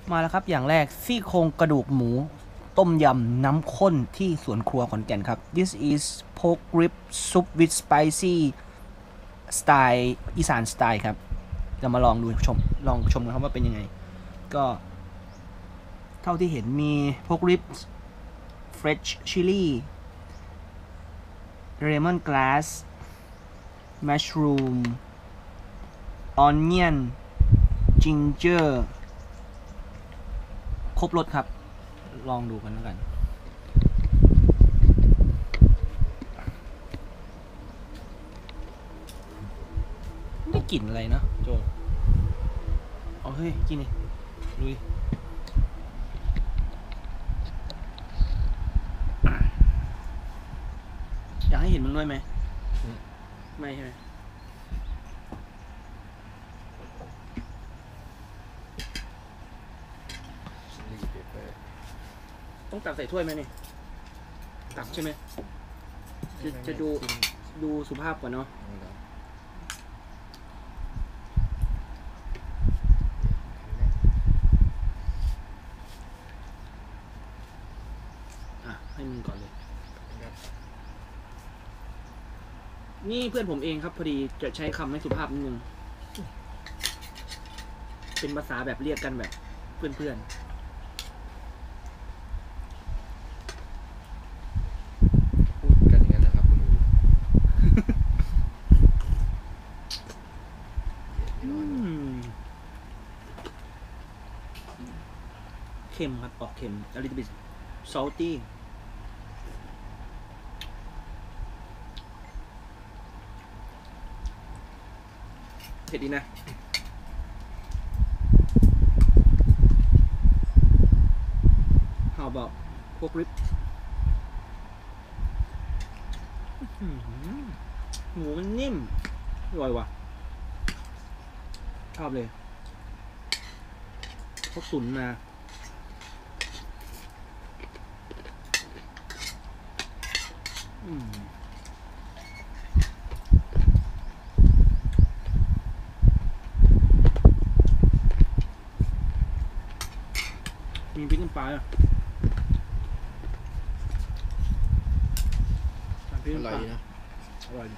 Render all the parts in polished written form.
มาแล้วครับอย่างแรกซี่โครงกระดูกหมูต้มยำน้ำข้นที่สวนครัวขอนแก่นครับ This is pork rib soup with spicy สไตล์อีสานสไตล์ครับจะมาลองดูลองชมกันครับว่าเป็นยังไงก็เท่าที่เห็นมี pork rib fresh chili lemon grass mushroom onion ginger ครบรสครับลองดูกันแล้วกันไม่กลิ่นอะไรนะโจเอาเฮ้ยกินดิลุยอยากให้เห็นมันด้วยไหมไม่ใช่ไหมต้องตักใส่ถ้วยไหมนี่ตักใช่ไหมจะดูสุภาพกว่าเนาะให้มึงก่อนเลยนี่เพื่อนผมเองครับพอดีจะใช้คำไม่สุภาพนิดนึงเป็นภาษาแบบเรียกกันแบบเพื่อนพูดกันอย่างนั้นนะครับคุณเค็มครับออกเค็ม a little bit salty เผ็ดดีนะHow about pork rib หมูมันนิ่มอร่อยว่ะชอบเลยเขาตุ๋นมามีพริกน้ำปลาอ่ะอร่อยนะอร่อย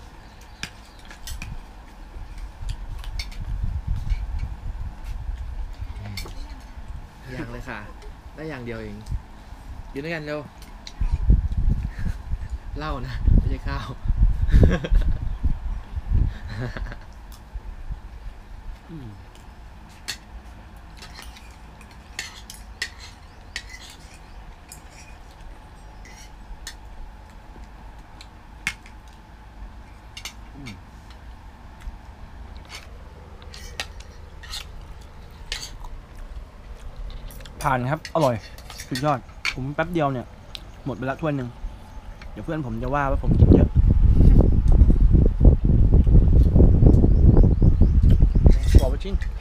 อย่างเลยค่ะได้อย่างเดียวเองกินด้วยกันเร็วเหล้านะไม่ใช่ข้าวผ่านครับอร่อยสุดยอดผมแป๊บเดียวเนี่ยหมดไปละถ้วยหนึ่งเดี๋ยวเพื่อนผมจะว่าผมกินเยอะบอกไปชิ้น